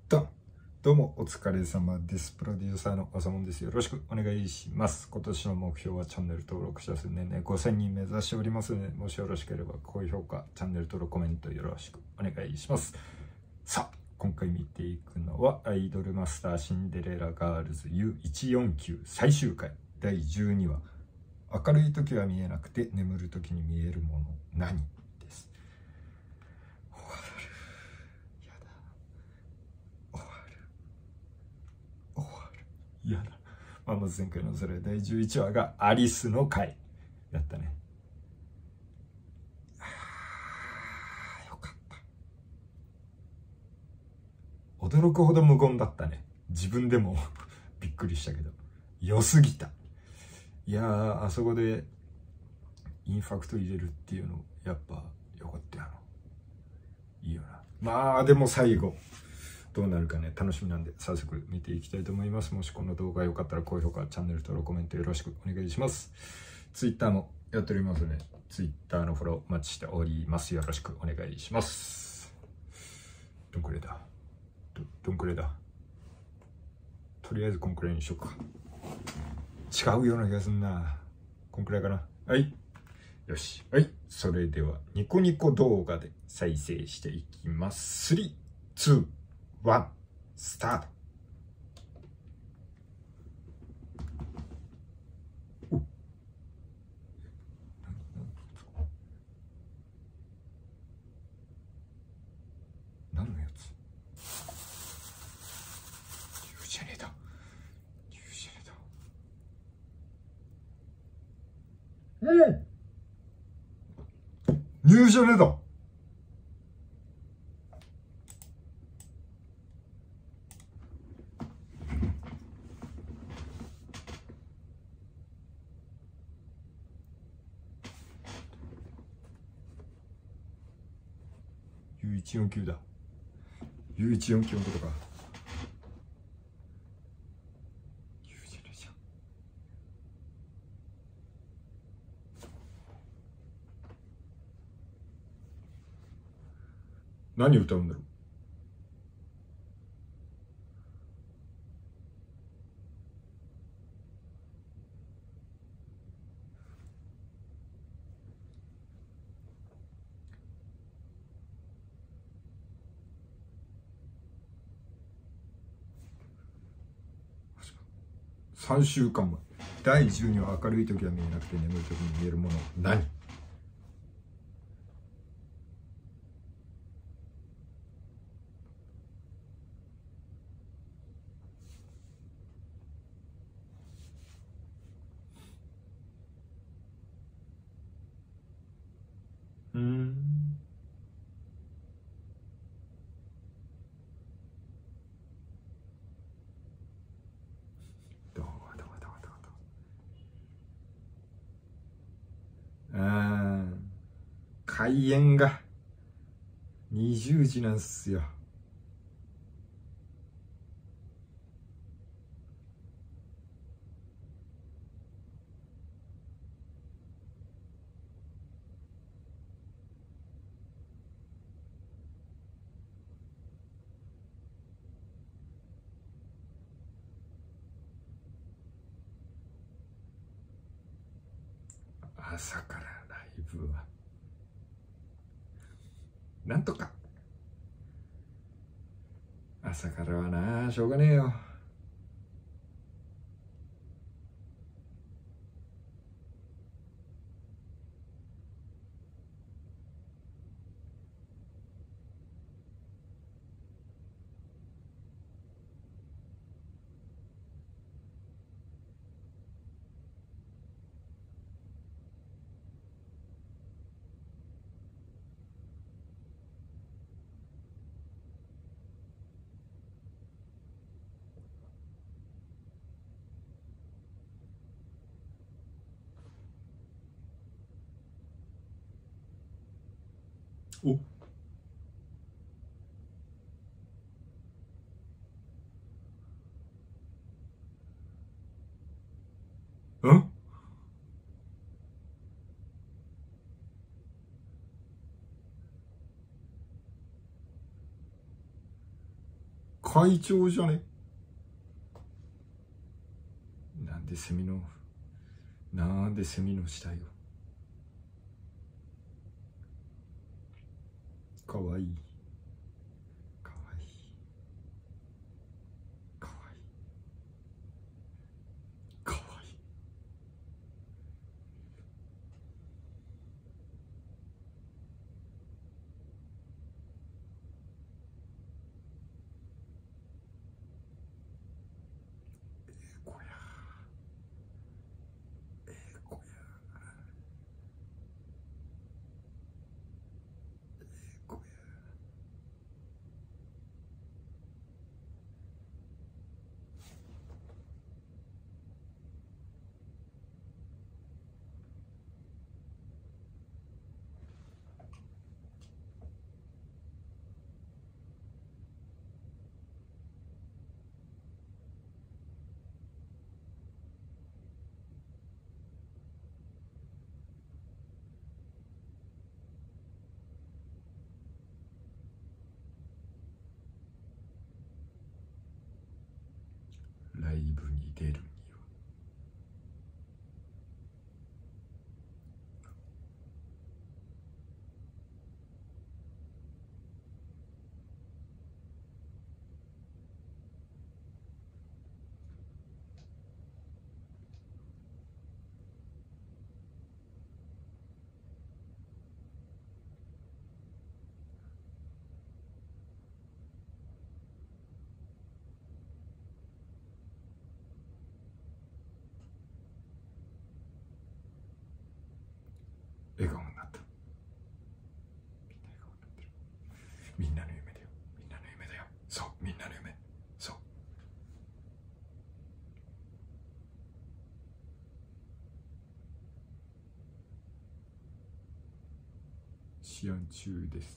ドン。どうもお疲れ様です。プロデューサーのあさもんです。よろしくお願いします。今年の目標はチャンネル登録者数年々5000人目指しておりますので、もしよろしければ高評価、チャンネル登録、コメントよろしくお願いします。さあ、今回見ていくのはアイドルマスターシンデレラガールズ U149 最終回第12話。明るい時は見えなくて眠る時に見えるもの何です。終わる。やだ。終わる。終わる。やだ。まず前回のそれ第11話がアリスの回だったね。よかった。驚くほど無言だったね。自分でもびっくりしたけど良すぎた。いやー、あそこでインファクト入れるっていうのやっぱよかったよ。いいよな。でも最後どうなるかね、楽しみなんで早速見ていきたいと思います。もしこの動画良かったら高評価、チャンネル登録、コメントよろしくお願いします。Twitter もやっておりますので Twitter のフォローお待ちしております。よろしくお願いします。どんくらいだ。どんくらいだ。とりあえずこんくらいにしようか。違うような気がすんな。こんくらいかな。はい。よし。はい。それでは、ニコニコ動画で再生していきます。3、2、1、スタート。何のやつ？竜じゃねえだ。竜じゃねえだ。入社ねだ。U149 だ。U149 のことか。Uじゃねえじゃん。何歌うんだろう。3週間前。第12話、明るい時は見えなくて眠る時に見えるもの何？ど開演が20時なんすよ。朝からライブはなんとか。朝からはな、しょうがねえよ。おん会長じゃね？なんでセミの死体を。かわいい。かわいい。かわいい。かわいい。こや。こや。こや。ライブに出るには笑顔になった。みんなの夢だよ。みんなの夢だよ。そう、みんなの夢。そう。試案中です。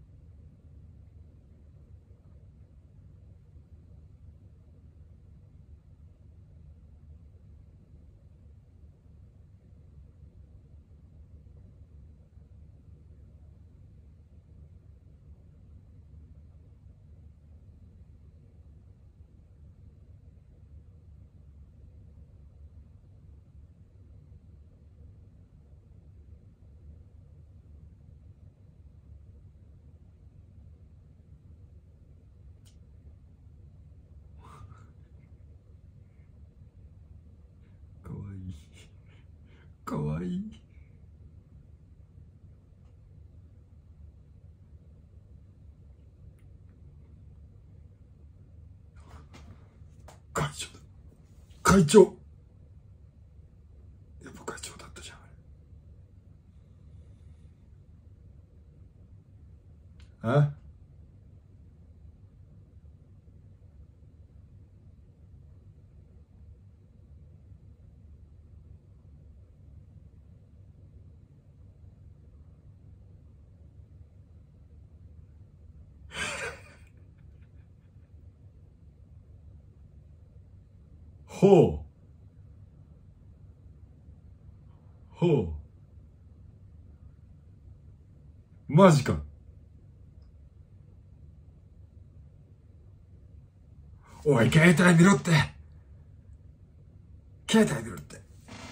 かわいい。かわいい。会長だ。会長。やっぱ会長だったじゃん。あ？ほう。ほう。マジか。おい、携帯見ろって。携帯見ろって。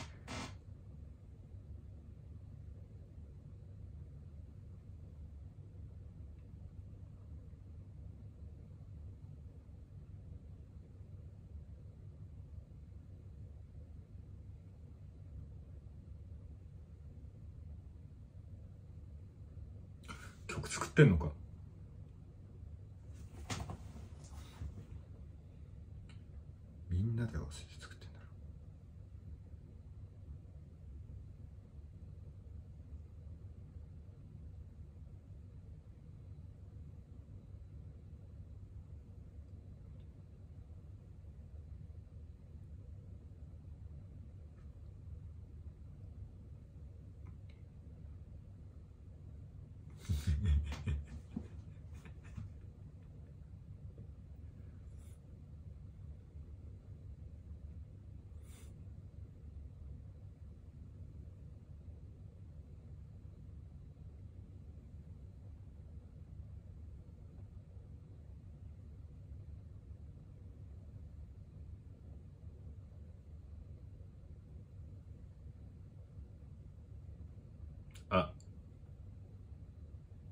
曲作ってんのか？みんなで合わせて作ってんだろ。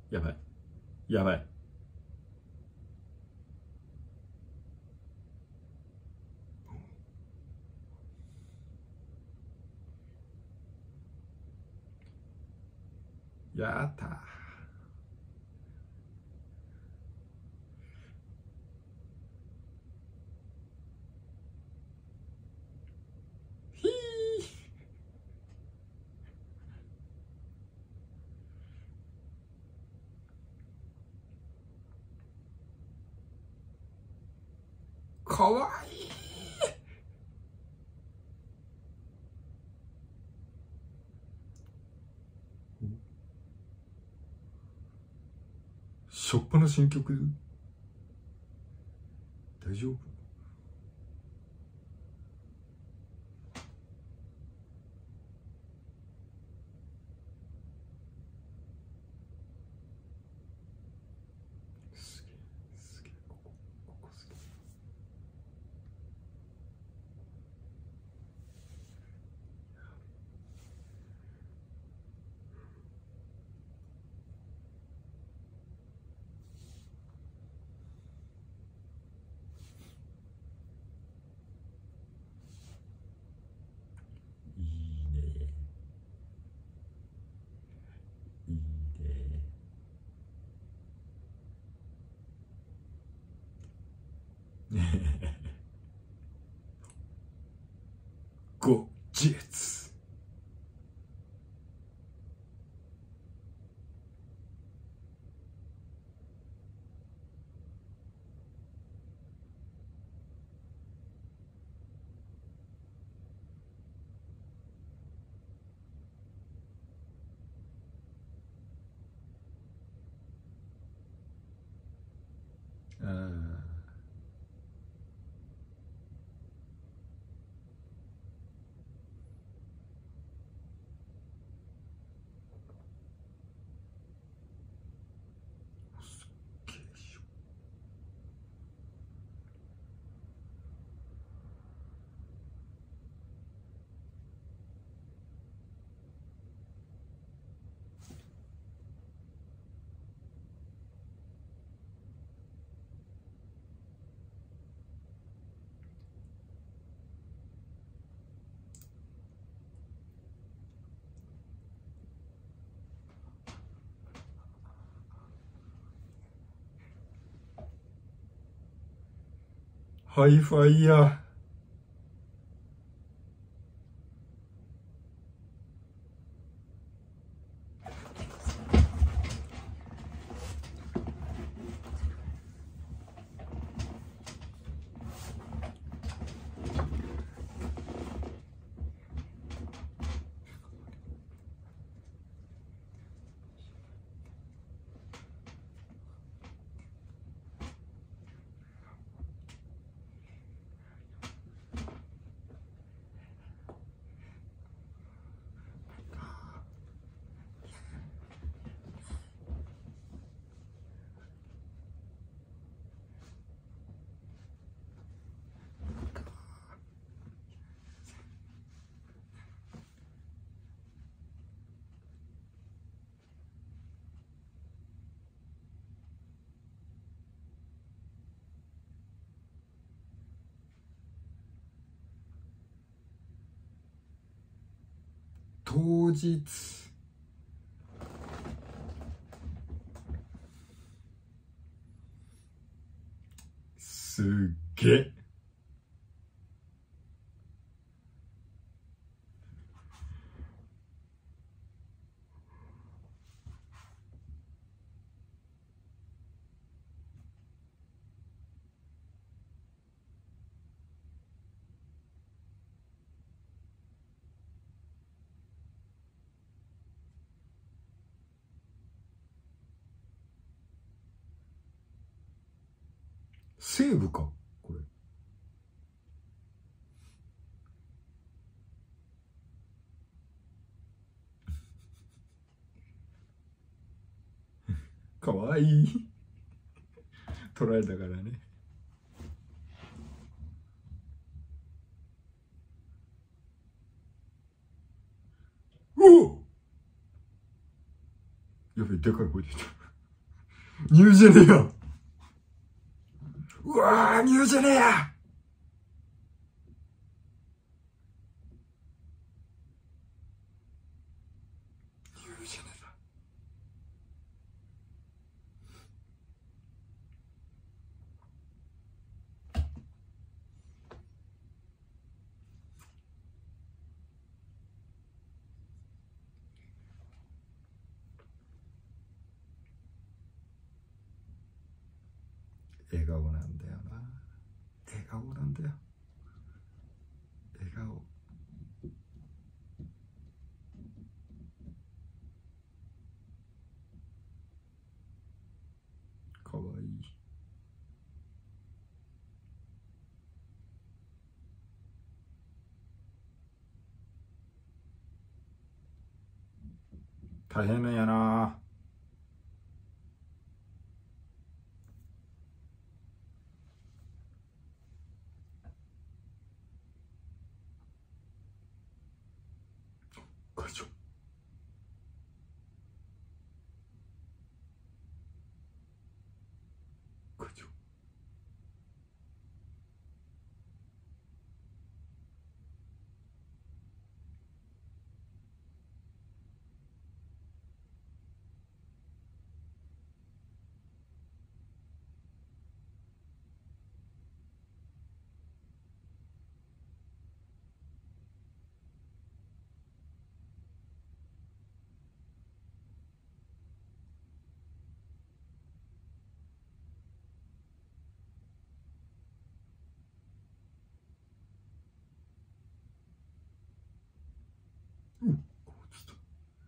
やばい。やばい。やったー。ひー。かわいい。しょっぱな新曲大丈夫？すげえ、すげえ、ここすげえ。いいね。いいね。後日。ああ。すっげえしょ。ハイファイヤ当日。すっげえ。西武かこれ。かわいい。捉えたからね。うお、やべえ、でかい声出た。 ニュージェネア。うわー、ニュージェネア。笑顔なんだよな。笑顔なんだよ。笑顔。かわいい。大変なんやな。会長。会長。うん。ちょっと。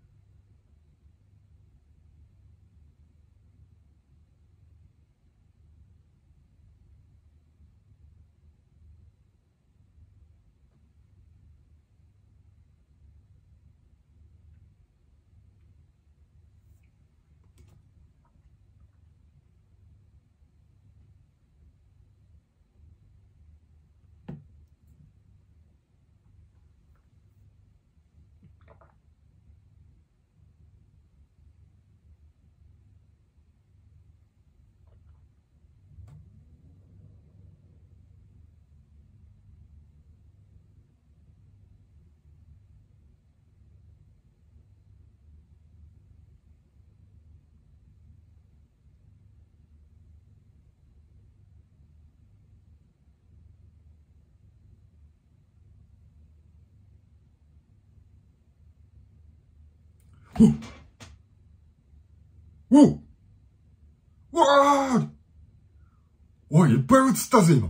おううわー、おい、いっぱい映ったぜ、今。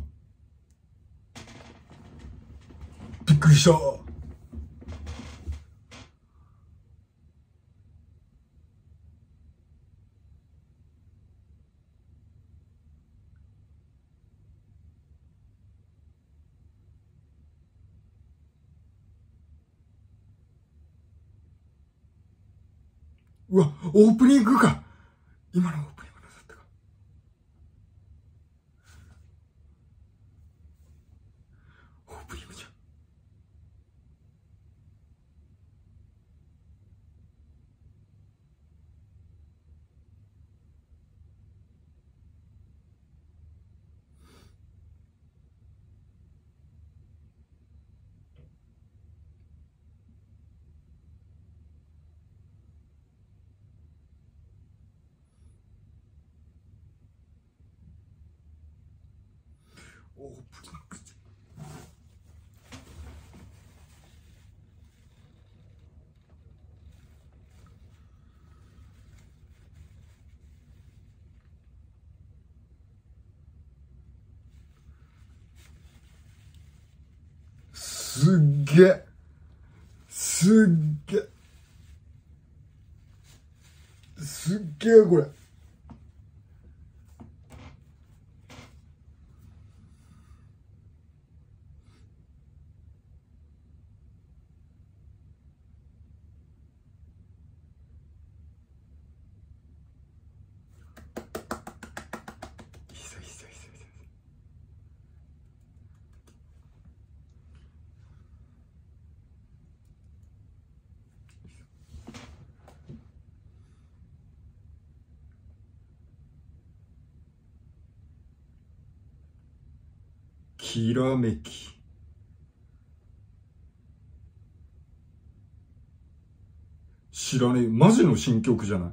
びっくりした。うわ、オープニングか。今のオープニングだったか。オープニングじゃん。オープニングじゃん。すっげえ。すっげえ。すっげえ、これ。いいぞいいぞいいぞいいぞ。 きらめき。知らねえ。マジの新曲じゃない。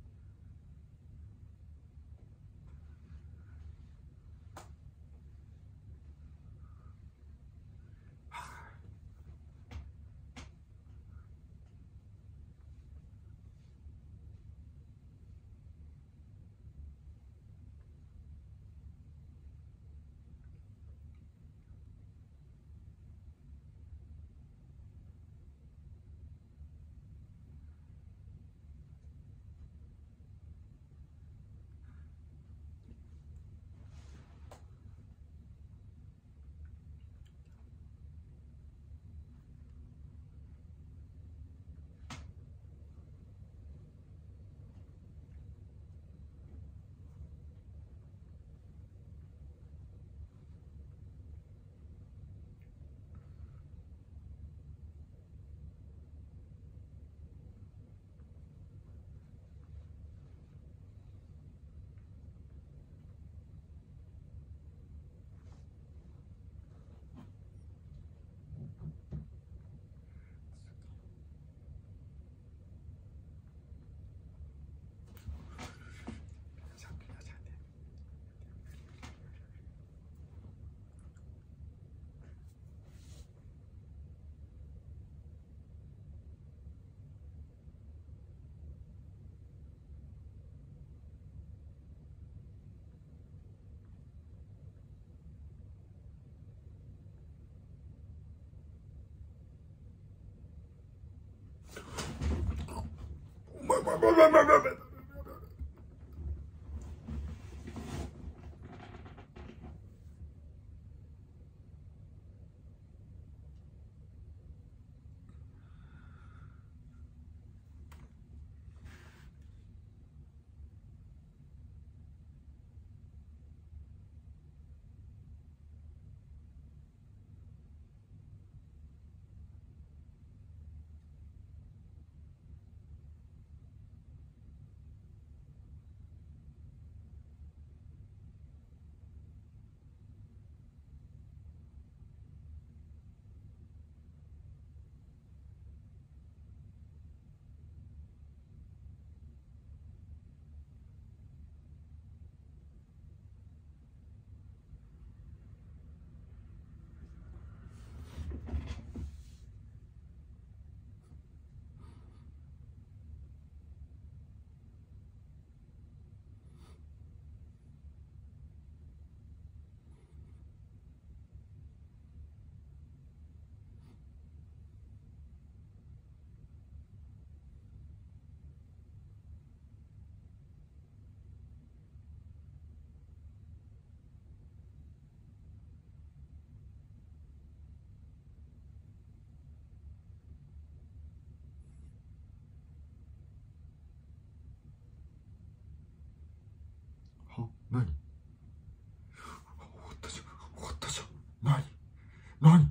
何？終わったじゃん。終わったじゃん。何？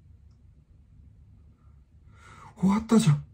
終わったじゃん。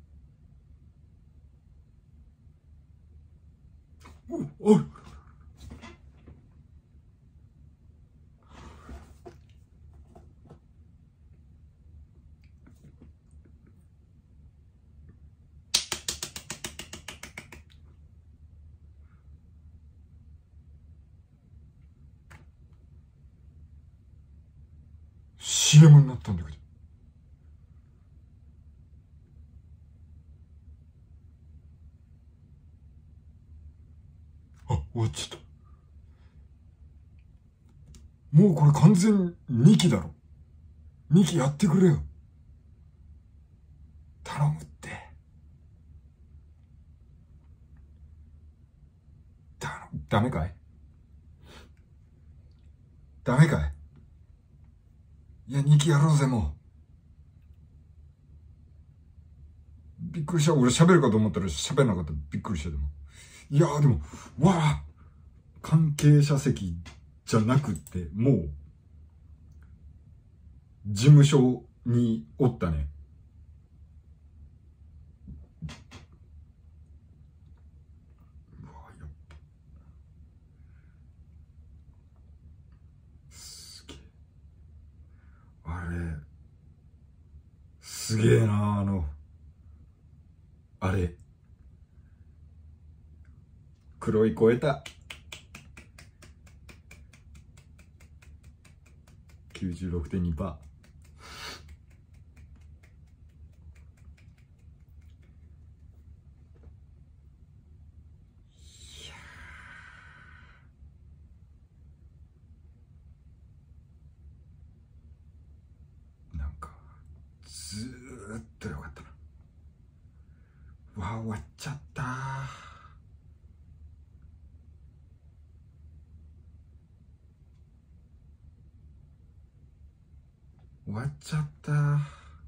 おい。 CM になったんだけど。あ、終わっちゃった。もうこれ完全2期だろ。2期やってくれよ。頼むって。ダメかい？ダメかい？いや、2期やろうぜ、もう。びっくりした。俺喋るかと思ったら喋らなかった。びっくりした、でも。いやーでも、わあ、関係者席じゃなくって、もう、事務所におったね。うわやっぱすげえ。あれ、すげえな、あれ。黒い超えた。96.2%。なんかずーっとよかったな。わあ、終わっちゃった。終わっちゃった。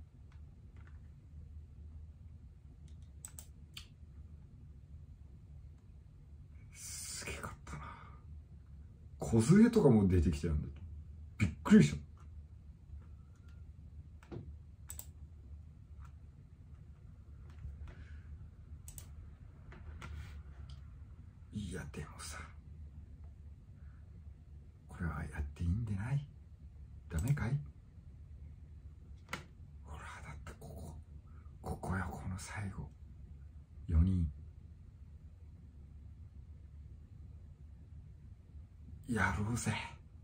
すげえかったな。梢とかも出てきたんだ。びっくりした。いやでもさ、これはやっていいんでない？ダメかい？ほら、だってここよ、この最後4人やろうぜ。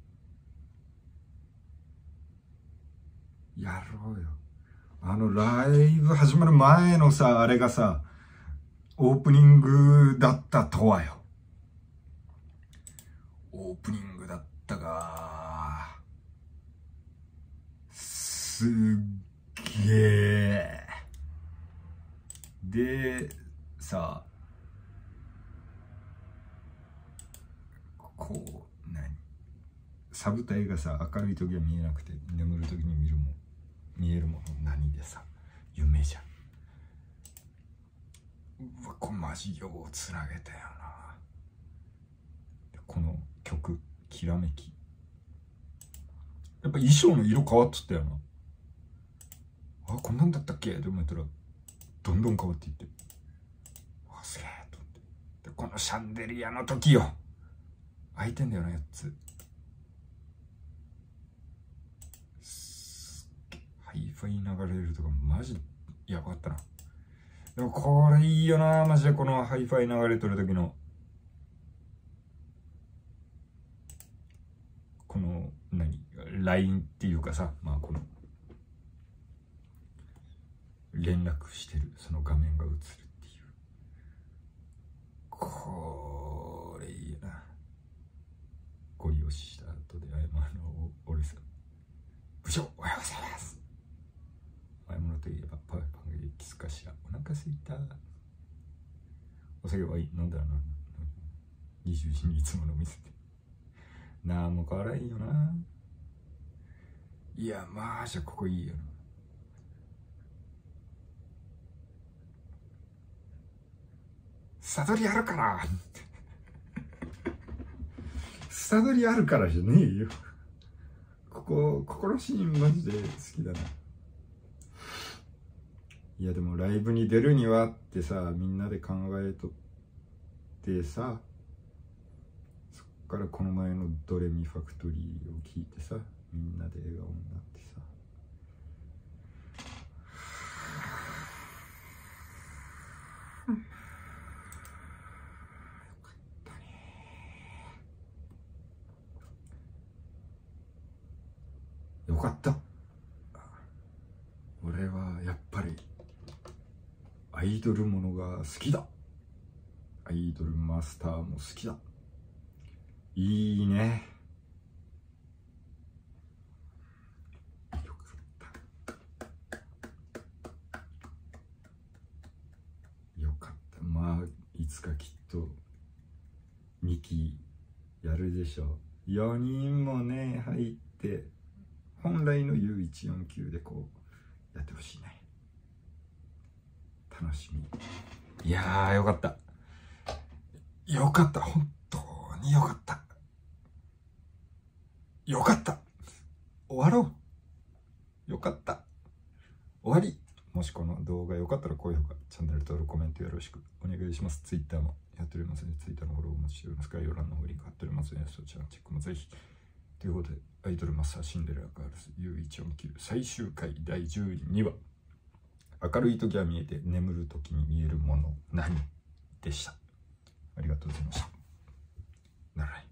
やろうよ。ライブ始まる前のさ、あれがさ、オープニングだったとはよ。オープニングだったが、すっげえ。で、さ、サブタイがさ、明るい時は見えなくて、眠る時に見えるもの何でさ、夢じゃん。うわ、これマジようつなげたよな。この曲、きらめき。やっぱ衣装の色変わっとったよな。あ、こんなんだったっけって思ったら、どんどん変わっていって。わ、すげえと思って。で、このシャンデリアの時よ。開いてんだよな、4つ。ハイファイ流れるとかマジやばかったな。でもこれいいよな、マジで。このハイファイ流れとる時のこのLINE っていうかさ、まあこの連絡してるその画面が映るっていう、これいいな。ゴリ押しした後で俺さ、部長おはようございます。前物といえばパンケーキスかしら。お腹すいた。お酒はいい飲んだらな。20時にいつもの店で。なんも変わらんよな。いや、まあじゃあここいいよな。スタドリあるからスタドリあるからじゃねえよ。このシーンマジで好きだな。いやでもライブに出るにはってさ、みんなで考えとってさ、そっからこの前のドレミファクトリーを聞いてさ、みんなで笑顔になってさ、よかった。 やっぱりアイドルものが好きだ。アイドルマスターも好きだ。いいね。よかったよかった。まあいつかきっと2期やるでしょう。4人もね入って本来の U149 でこうやってほしいね。楽しみ。いやーよかった。よかった。本当によかった。よかった。終わろう。よかった。終わり。もしこの動画良かったら高評価、チャンネル登録、コメントよろしくお願いします。Twitter もやっておりますので、Twitter のフォローお待ちしております。概要欄の方にリンク貼っておりますので、そちらのチェックもぜひ。ということで、アイドルマスターシンデレラガールズ U149 最終回第12話。明るい時は見えて眠る時に見えるもの何でした。ありがとうございました。ならない。